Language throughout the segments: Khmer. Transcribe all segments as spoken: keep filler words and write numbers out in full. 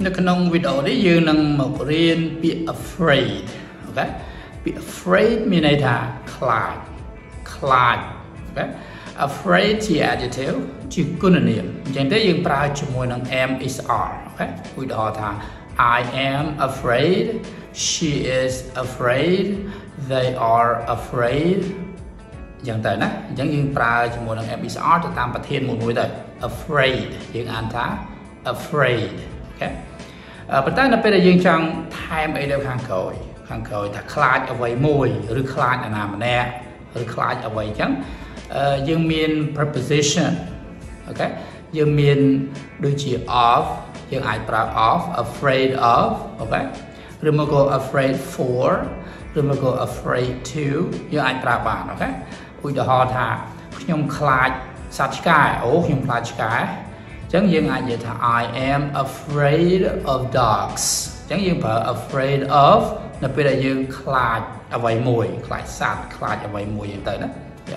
នៅក្នុងវីដេអូនេះយើងនឹងមករៀនពាក្យ afraid អូខេពាក្យ afraid មានន័យថាខ្លាចខ្លាចអូខេ afraid ជា adjective ជាគុណនាមអញ្ចឹងទេយើងប្រើជាមួយនឹង am is are អូខេឧទាហរណ៍ថា I am afraid she is afraid they are afraid អញ្ចឹងទៅណាអញ្ចឹងយើងប្រើជាមួយនឹង am is are ទៅតាមប្រធានមួយមួយទៅ afraid យើងអានថា afraid អូខេប៉ុន្តែនៅពេលដែលយើងចង់ថែមអីទៅខាងក្រោយខាងក្រោយថាខ្លាចអ្វីមួយឬខ្លាចអាណាម្នាក់ឬខ្លាចអ្វីអញ្ចឹងយើងមាន preposition អូខេយើងមានដូចជា of យើងអាចប្រើ of afraid of អូខេឬមកក៏ afraid for ឬមកក៏ afraid to យើងអាចប្រើបានអូខេឧទាហរណ៍ថាខ្ញុំខ្លាចសត្វឆ្កែអូខ្ញុំខ្លាចឆ្កែអញ្ចឹងយើងអាចនិយាយថា I am afraid of dogs អញ្ចឹងយើងប្រើ afraid of នៅពេលដែលយើងខ្លាចអ្វីមួយខ្លាចសត្វខ្លាចអ្វីមួយអញ្ចឹងទៅណា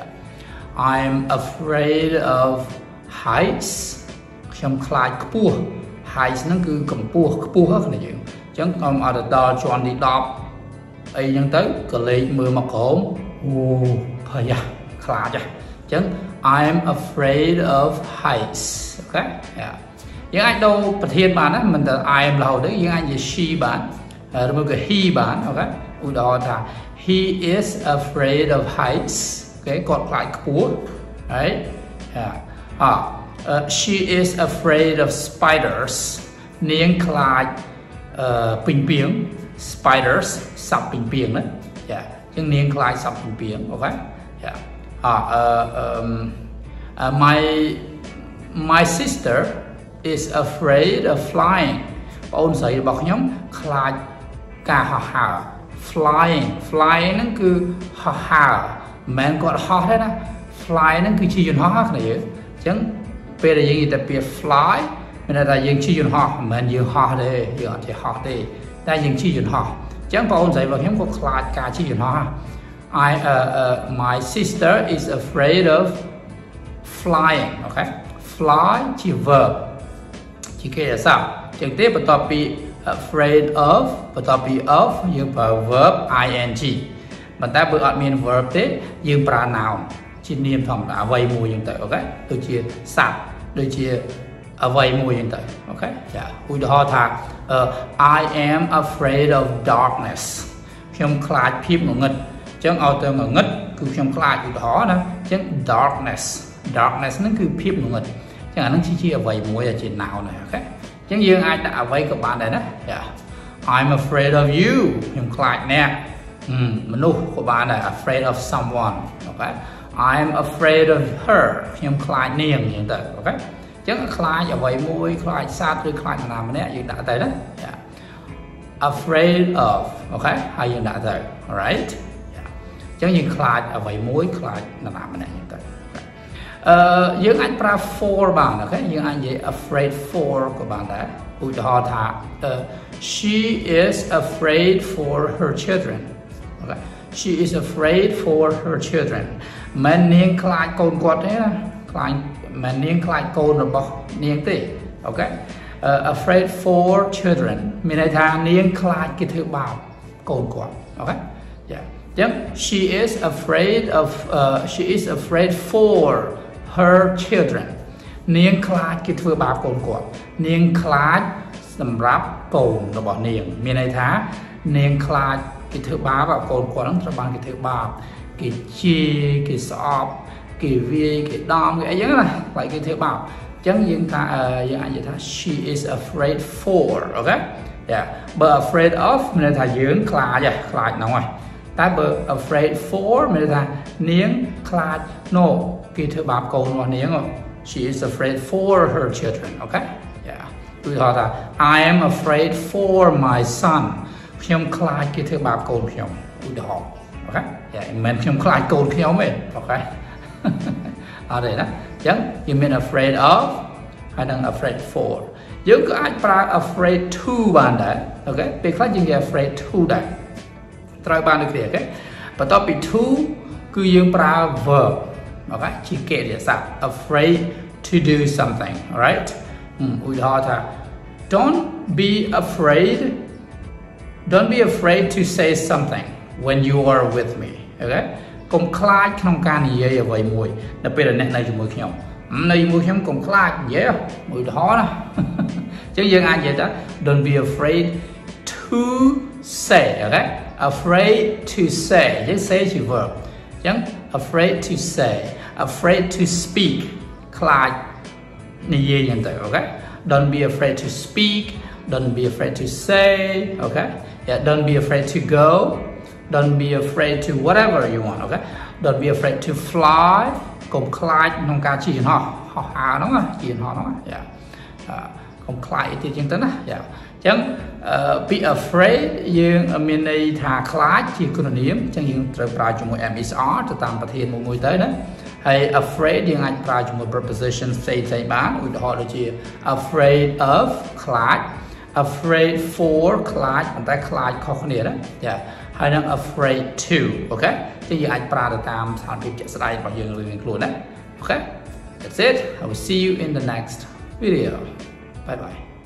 I'm afraid of heights ខ្ញុំខ្លាចខ្ពស់ heights ហ្នឹងគឺកម្ពស់ខ្ពស់ហ្នឹងយើងអញ្ចឹងខ្ញុំអត់ដល់ជាន់ទីដប់អីអញ្ចឹងទៅក៏លេខមើលមកក្រោមអូភ័យខ្លាចអញ្ចឹង I'm afraid of heights អូខេយើងអាចដូរប្រធានបានណាមិនតែ I am រហូតទេយើងអាចនិយាយ she បានឬមកក៏ he បានអូខេឧទាហរណ៍ថា he is afraid of heights អូខេគាត់ខ្លាចខ្ពស់ right អ่า she is afraid of spiders នាងខ្លាចអឺពីងពីង spiders សត្វពីងពីងណាចាអញ្ចឹងនាងខ្លាចសត្វពីងពីងអូខេចាអ่า um my my sister is afraid of flying បងអូនស្រីរបស់ខ្ញុំខ្លាចការហោះហើរ flying flying ហ្នឹងគឺហោះហើរមិនមែនគាត់ហោះទេណា fly ហ្នឹងគឺជាយន្តហោះគ្នាយើងអញ្ចឹងពេលដែលយើងនិយាយតែពាក្យ fly មានន័យថាយើងជិះយន្តហោះមិនមែនយើងហោះទេយើងអត់ចេះហោះទេតែយើងជិះយន្តហោះអញ្ចឹងបងអូនស្រីរបស់ខ្ញុំក៏ខ្លាចការជិះយន្តហោះ I uh, uh, my sister is afraid of flying អូខេ fly ជា verb ជាគេអាសាអញ្ចឹងទេបន្ទាប់ពី afraid of បន្ទាប់ពី of យើងប្រើ verb ing ប៉ុន្តែបើអត់មាន verb ទេយើងប្រើ noun ជានាមធម្មតាអ្វីមួយហ្នឹងទៅអូខេដូចជាសត្វដូចជាអ្វីមួយហ្នឹងទៅអូខេចាឧទាហរណ៍ថា I am afraid of darkness ខ្ញុំខ្លាចភាពងងឹតអញ្ចឹងឲ្យទៅងងឹតគឺខ្ញុំខ្លាចឧទាហរណ៍ណាអញ្ចឹង darkness darkness ហ្នឹងគឺភាពងងឹតអញ្ចឹងអាហ្នឹងជាអ្វីមួយជា noun ហ្នឹងអូខេអញ្ចឹងយើងអាចដាក់អ្វីក៏បានដែរណាចា I'm afraid of you ខ្ញុំខ្លាចអ្នកមនុស្សក៏បានដែរ afraid of someone អូខេ I'm afraid of her ខ្ញុំខ្លាចនាងអញ្ចឹងទៅអូខេអញ្ចឹងខ្លាចអ្វីមួយខ្លាចសត្វឬខ្លាចនរណាម្នាក់យើងដាក់ទៅណាចា afraid of អូខេហើយយើងដាក់ទៅ alright អញ្ចឹងយើងខ្លាចអ្វីមួយខ្លាចនរណាម្នាក់អញ្ចឹងទៅអឺយើងអាចប្រើ for បានអូខេយើងអាចនិយាយ afraid for ក៏បានដែរឧទាហរណ៍ថា she is afraid for her children អូខេ she is afraid for her children មិននាងខ្លាចកូនគាត់ទេណាខ្លាចមិននាងខ្លាចកូនរបស់នាងទេអូខេ afraid for children មានន័យថានាងខ្លាចគេធ្វើបាបកូនគាត់អូខេចាអញ្ចឹង she is afraid of uh, she is afraid for her children នាងខ្លាចគេធ្វើបាបកូនគាត់នាងខ្លាចសម្រាប់កូនរបស់នាងមានន័យថានាងខ្លាចគេធ្វើបាបកូនគាត់ហ្នឹងត្រូវបានគេធ្វើបាបគេជាគេស្អប់គេវាយគេដំគេអីចឹងណាខ្លាចគេធ្វើបាបអញ្ចឹងយើងថាយើងអាចនិយាយថា she is afraid for អូខេចាបើ afraid of មានន័យថាយើងខ្លាចខ្លាចហ្នឹងហើយតែបើ afraid for មានន័យថានាងខ្លាច no គេធ្វើបាបកូនរបស់នាង she is afraid for her children អូខេចាឧទាហរណ៍ថា I am afraid for my son ខ្ញុំខ្លាចគេធ្វើបាបកូនខ្ញុំឧទាហរណ៍អូខេចាមិនមែនខ្ញុំខ្លាចកូនខ្ញុំទេអូខេអត់ទេណាអញ្ចឹងយើងមាន afraid of ហើយនឹង afraid for យើងក៏អាចប្រើ afraid to បានដែរអូខេពេលខ្លះយើងនិយាយ afraid to ដែរត្រូវបានដូចគ្នាអូខេបន្ទាប់ពី to គឺយើងប្រើ verb អូខេជាកិរិយាសព្ទ afraid to do something alright ឧទាហរណ៍ថា don't be afraid don't be afraid to say something when you are with me okay កុំខ្លាចក្នុងការនិយាយអ្វីមួយនៅពេលដែលអ្នកនៅជាមួយខ្ញុំនៅជាមួយខ្ញុំកុំខ្លាចនិយាយមួយឧទាហរណ៍ណាអញ្ចឹងយើងអាចនិយាយថា don't be afraid to say okay afraid to say យើង say ជា verb អញ្ចឹង afraid to say afraid to speak ខ្លាចនិយាយយ៉ាងទៅ okay don't be afraid to speak don't be afraid to say okay yeah don't be afraid to go don't be afraid to whatever you want okay don't be afraid to fly កុំខ្លាចក្នុងការជិះយន្តហោះហោះហើរហ្នឹងជិះយន្តហោះហ្នឹង yeah កុំខ្លាចទៀតជាងទៅណា yeah អញ្ចឹង be afraid យើងមានន័យថាខ្លាចជាគុណនាមអញ្ចឹងយើងត្រូវប្រើជាមួយ em-is-r ទៅតាមប្រធានមួយមួយទៅណាហើយ afraid យើងអាចប្រើជាមួយ preposition ផ្សេងផ្សេងបានឧទាហរណ៍ដូចជា afraid of ខ្លាច afraid for ខ្លាចប៉ុន្តែខ្លាចខុសគ្នាណា yeah ហើយនឹង afraid to អូខេអញ្ចឹងយើងអាចប្រើទៅតាមស្ថានភាពជាក់ស្ដែងរបស់យើងរៀងខ្លួនណាអូខេ that's it I will see you in the next video bye bye